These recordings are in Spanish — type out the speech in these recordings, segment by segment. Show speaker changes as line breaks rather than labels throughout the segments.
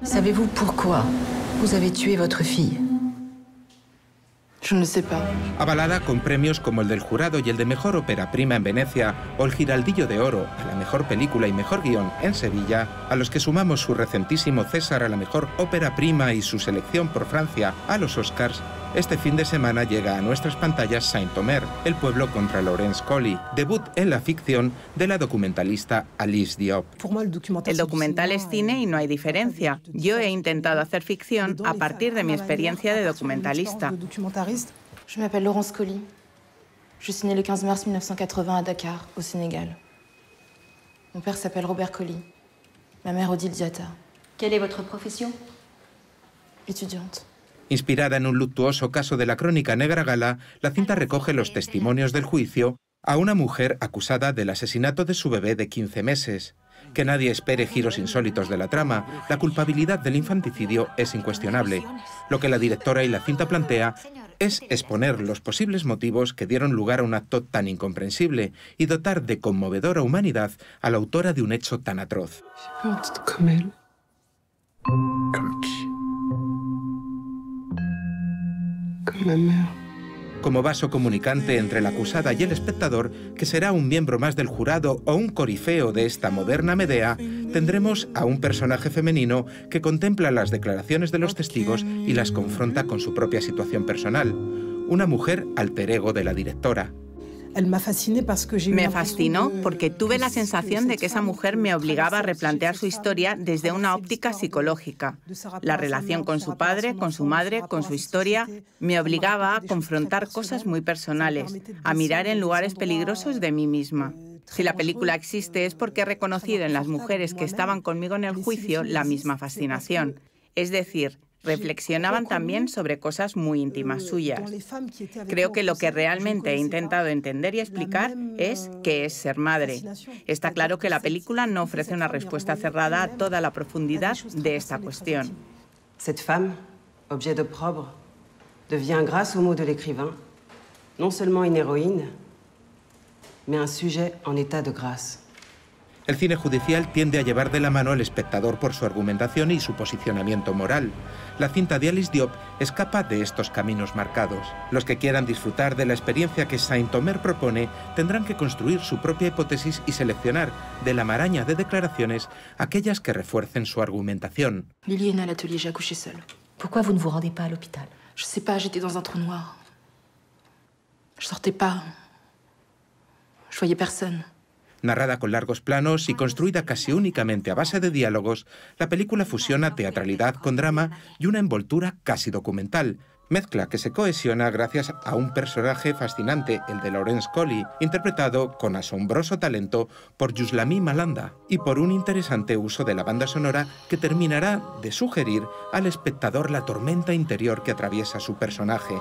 Savez-vous pourquoi vous avez tué votre fille?
Je ne sais pas.
Avalada con premios como el del jurado y el de Mejor Ópera Prima en Venecia o el Giraldillo de Oro a la Mejor Película y Mejor Guión en Sevilla, a los que sumamos su recentísimo César a la Mejor Ópera Prima y su selección por Francia a los Oscars, este fin de semana llega a nuestras pantallas Saint-Omer, el pueblo contra Laurence Colley, debut en la ficción de la documentalista Alice Diop.
El documental es cine y no hay diferencia. Yo he intentado hacer ficción a partir de mi experiencia de documentalista.
Je m'appelle Laurence Colley. Je suis née le 15 mars 1980 à Dakar, au Sénégal. Mon père s'appelle Robert Colley. Ma mère Odile Diatta.
Quelle est votre profession?
Étudiante.
Inspirada en un luctuoso caso de la crónica negra gala, la cinta recoge los testimonios del juicio a una mujer acusada del asesinato de su bebé de 15 meses. Que nadie espere giros insólitos de la trama, la culpabilidad del infanticidio es incuestionable. Lo que la directora y la cinta plantea es exponer los posibles motivos que dieron lugar a un acto tan incomprensible y dotar de conmovedora humanidad a la autora de un hecho tan atroz. Como vaso comunicante entre la acusada y el espectador, que será un miembro más del jurado o un corifeo de esta moderna Medea, tendremos a un personaje femenino que contempla las declaraciones de los testigos y las confronta con su propia situación personal. Una mujer alter ego de la directora.
Me fascinó porque tuve la sensación de que esa mujer me obligaba a replantear su historia desde una óptica psicológica. La relación con su padre, con su madre, con su historia, me obligaba a confrontar cosas muy personales, a mirar en lugares peligrosos de mí misma. Si la película existe es porque he reconocido en las mujeres que estaban conmigo en el juicio la misma fascinación. Es decir, reflexionaban también sobre cosas muy íntimas suyas. Creo que lo que realmente he intentado entender y explicar es qué es ser madre. Está claro que la película no ofrece una respuesta cerrada a toda la profundidad de esta cuestión.
Cette femme, objet d'opprobre, devient, grâce aux mots de l'écrivain, non seulement une héroïne, mais un sujet en état de grâce.
El cine judicial tiende a llevar de la mano al espectador por su argumentación y su posicionamiento moral. La cinta de Alice Diop escapa de estos caminos marcados. Los que quieran disfrutar de la experiencia que Saint-Omer propone tendrán que construir su propia hipótesis y seleccionar de la maraña de declaraciones aquellas que refuercen su argumentación.
Lily est née à l'atelier, j'ai accouché seule.
Pourquoi vous ne vous rendez pas à l'hôpital?
Je sais pas, j'étais dans un trou noir. Je sortais pas. Je voyais personne.
Narrada con largos planos y construida casi únicamente a base de diálogos, la película fusiona teatralidad con drama y una envoltura casi documental, mezcla que se cohesiona gracias a un personaje fascinante, el de Laurence Colley, interpretado con asombroso talento por Youslamny Malanda, y por un interesante uso de la banda sonora que terminará de sugerir al espectador la tormenta interior que atraviesa su personaje.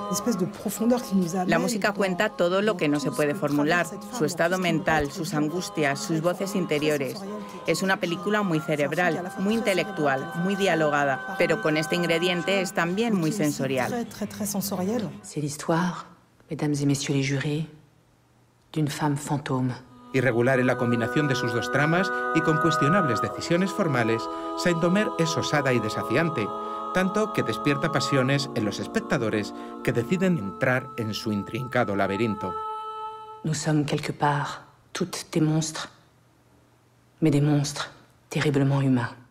La música cuenta todo lo que no se puede formular, su estado mental, sus angustias, sus voces interiores. Es una película muy cerebral, muy intelectual, muy dialogada, pero con este ingrediente es también muy sensorial.
C'est l'histoire, mesdames et messieurs les jurés, d'une femme fantôme.
Irregular en la combinación de sus dos tramas y con cuestionables decisiones formales, Saint-Omer es osada y desafiante, tanto que despierta pasiones en los espectadores que deciden entrar en su intrincado laberinto.
Nous sommes quelque part toutes des monstres, mais des monstres terriblement humains.